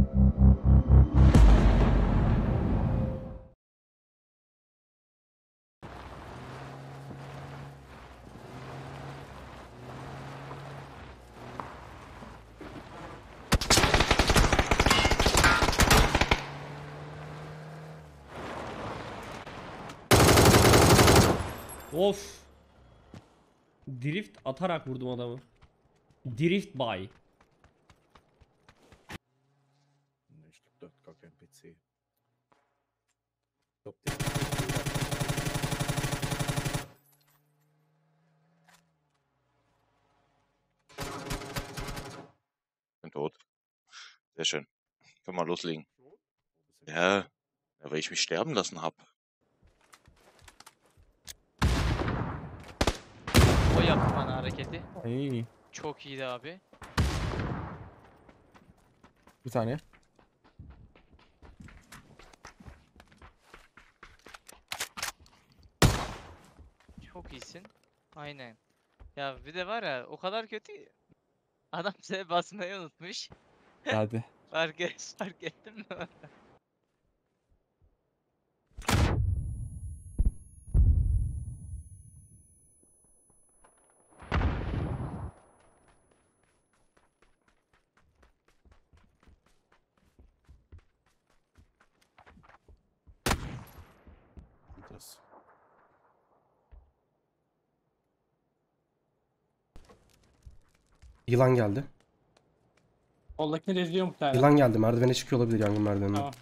Of. Drift atarak vurdum adamı. Drift by. Bin tot. Sehr schön. Können wir loslegen. Ja, weil ich mich sterben lassen habe. O yaptı bana hareketi. İyi. Çok iyiydi abi. Bir saniye. Çok iyisin. Aynen. Ya bir de var ya o kadar kötü. Adam size basmayı unutmuş. Geldi. Fark ettin mi? Yılan geldi. Soldakini de izliyor muhtemelen. Yılan geldi. Merdivene çıkıyor olabilir, yangın merdivenine. Tamam.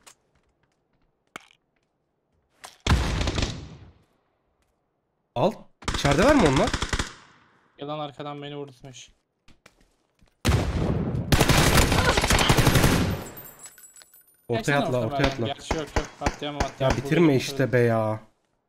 Al. İçeride var mı onlar? Yılan arkadan beni vurmuş. Ortaya atla, ortaya atla. Gerçi yok yok. Atlayamam. Ya bitirme işte be ya.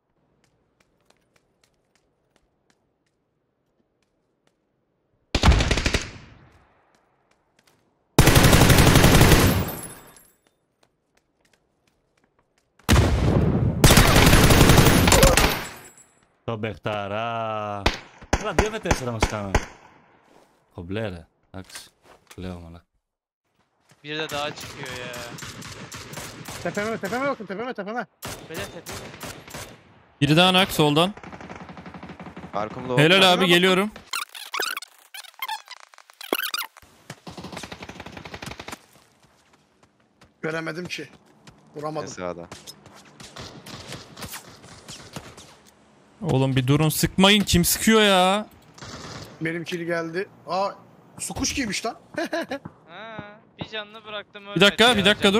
Το παιχταρά. Έλα 2v4 μας κάνανε. Κομπλέ ρε. Εντάξει. Λέω μαλάκα. Bir de daha çıkıyor ya. Tepeme bakın, tepeme. Böyle tepe. Biri daha nak soldan. Arkamda Helal abi, geliyorum. Göremedim ki. Vuramadım. Sağda. Oğlum bir durun, sıkmayın, kim sıkıyor ya? Benimkili geldi. Aa, su kuş giymiş lan. Ha, bir canlı bıraktım ölmedi. Bir dakika, ya, bir dakika canım dur.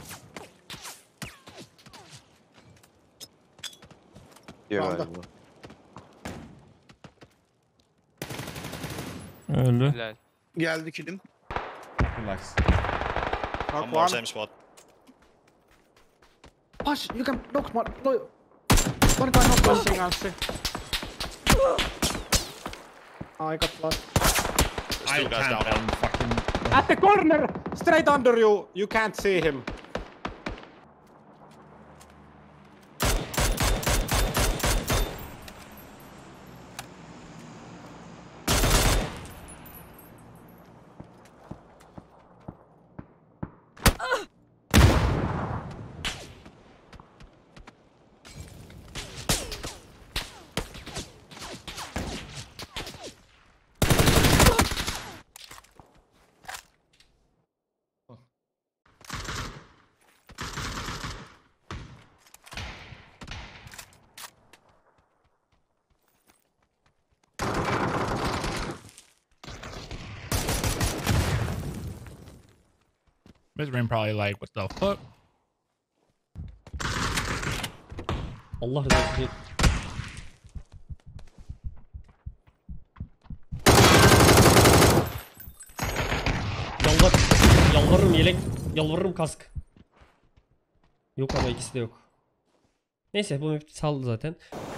arttı. Öldü. Helal. Geldi kilim. Relax. One more same spot. Push, you can knock one. One guy knock one. I got one. I can't Fucking... At the corner! Straight under you! You can't see him. Mid ring probably like, what the fuck? Allah rızası için. Yalvarırım yelek, yalvarırım kask. Yok ama ikisi de yok. Neyse bu map saldı zaten.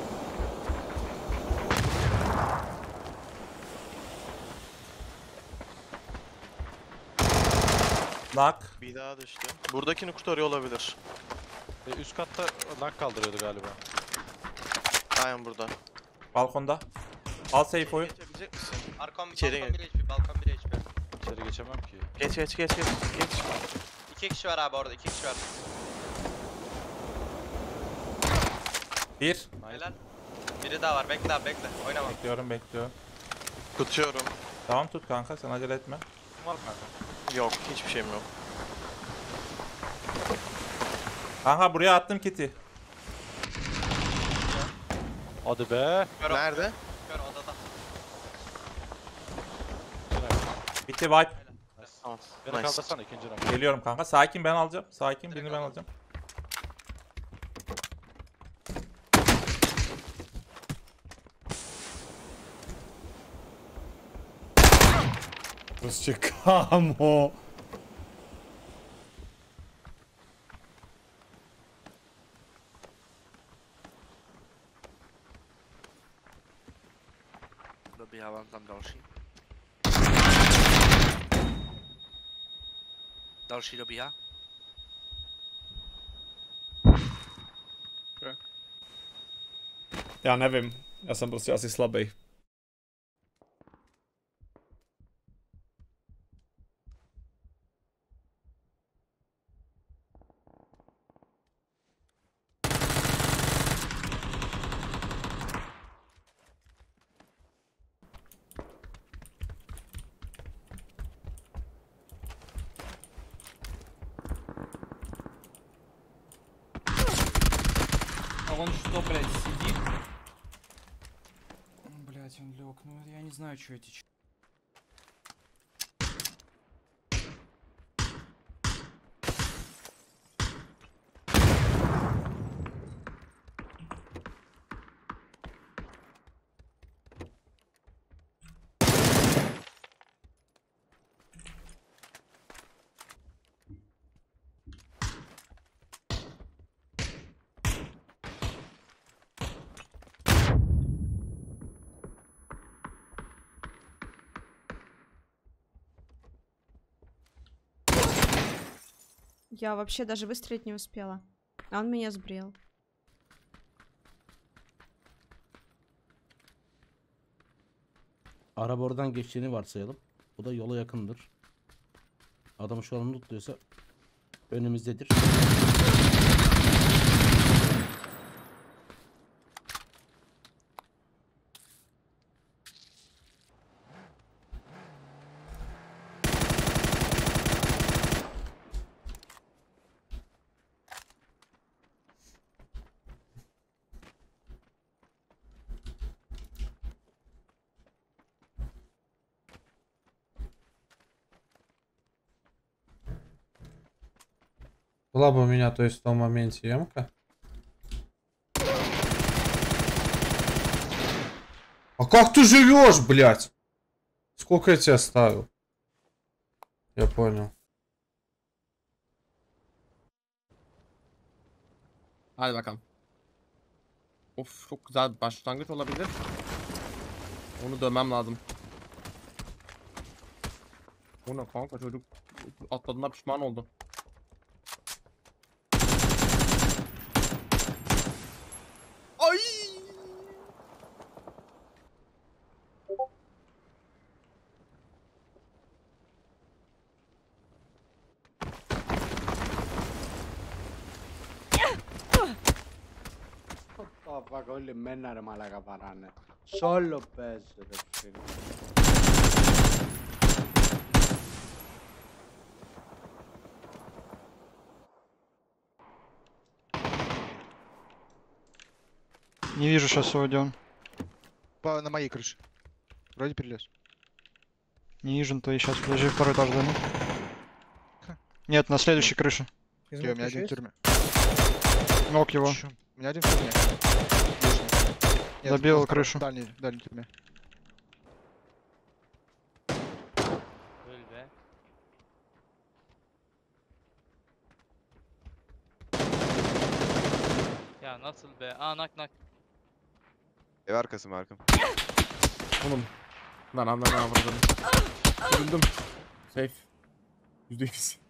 Knock. Bir daha düştü. Buradakini kurtarıyor olabilir. Üst katta nak kaldırıyordu galiba. Aynen burada. Balkonda. Al safe'oyu. Geçebilecek misin? Balkon İçeri 1 HP, balkon 1 HP. İçeri içeri geçemem ki. Geç. 2 kişi var abi orada, 2 kişi var. Bir. Helal. Biri daha var, bekle abi bekle. Oynama. Bekliyorum. Tutuyorum. Tamam tut kanka, sen acele etme. Var mı kanka? Yok, hiçbir şeyim yok. Kanka buraya attım kiti. Hadi be. Nerede? Kör odada. Bitti wipe. Tamam. Beni Nice. kaldırsana ikinci round. Geliyorum kanka. Sakin, ben alacağım. Sakin, birini ben alacağım. Rozciekamo. Dobijałam tam další. Další dobíhá. Já nevím, já jsem prostě asi slabý. А он что, блядь, сидит? Блядь, он лег. Ну я не знаю, что эти. Я вообще даже выстрелить не успела. А он меня сбрил. Araba oradan geçtiğini varsayalım. Bu da yola yakındır. Adam şu an lootluyorsa önümüzdedir. Была бы у меня, то есть в том моменте ямка. А как ты живешь, блядь? Сколько я тебя ставил? Я понял. Hadi bakalım. Of, çok güzel bir başlangıç olabilir. Onu dönmem lazım. Bu ne kanka, çocuk atladığına pişman oldu. Ay! Papá, colle mennare malaga parane. Solo peso del Не вижу сейчас Одион. На моей крыше. Вроде перелез. Не вижу, то и сейчас. Подожди, второй этаж займу. Нет, на следующей крыше. У меня один в тюрьме. Ног его. У меня один в тюрьме. Забил крышу. Дальний тюрьме. Öl be. Ya nasıl be? Aa nak. Ev arkası mı arkam? Oğlum. Lan anlamı avradım. Öldüm. Safe. %100.